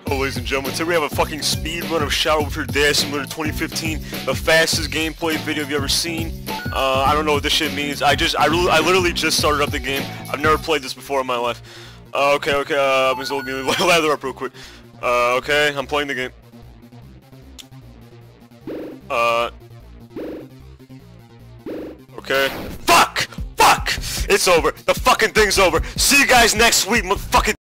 Oh, ladies and gentlemen, today we have a fucking speed run of Shadow of Her Simulator 2015, the fastest gameplay video you've ever seen. I don't know what this shit means. I literally just started up the game. I've never played this before in my life. Okay, I'm just let me lather up real quick. Okay, I'm playing the game. Okay. Fuck! It's over. The fucking thing's over. See you guys next week, motherfucking.